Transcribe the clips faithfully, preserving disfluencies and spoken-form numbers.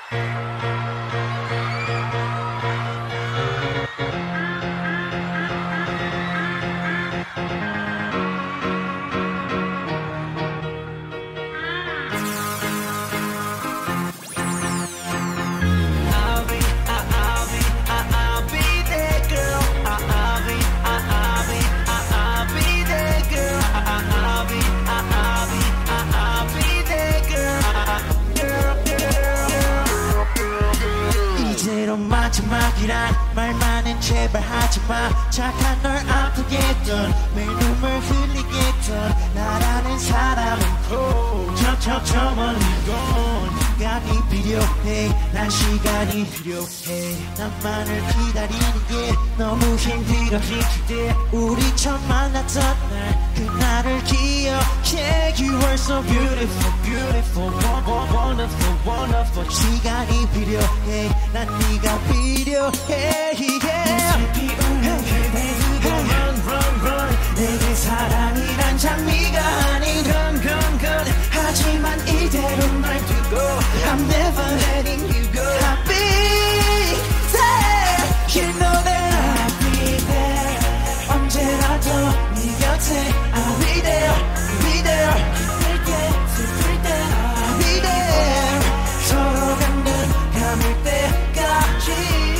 마지막이란 말만은 제발 하지마. 착한 널 아프겠던 매일 눈물 흘리겠던 나라는 사람은 저저 저 멀리 건 시간이 필요해. 난 시간이 필요해. 나만을 기다리는 게 너무 힘들어질 때 우리 처음 만났던 날 그날을 기억해. You were so beautiful beautiful wonderful wonderful. 시간이 필요해. 난 네가 필요해. 슬피 우는 그대 두고 run run run. 내게 사랑이란 장미가 아닌 건 건 건. 하지만 이대로 날 두고 I'm never letting you go. I'll be there. You know that I'll be there. 언제라도 네 곁에 I'll be there. Be there. 슬플 때 슬플 때 I'll be there. 서로가 눈 감을 때까지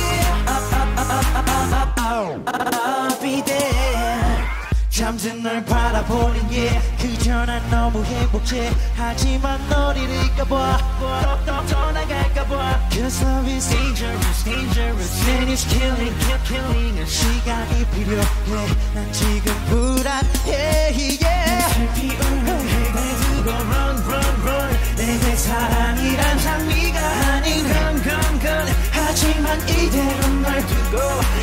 I'll be there. 잠든 널 바라보는 게 그저 난 너무 행복해. 하지만 널 잃을까봐 더, 더, 더 나갈까봐. Cause love is dangerous dangerous and it's killing kill, killing. 시간이 필요해. 난 지금 불안해. Yeah. 슬피 우는 그대 두고 run run run. 내게 사랑이란 장미가 아닌 건 건 건. 하지만 이대로 날 두고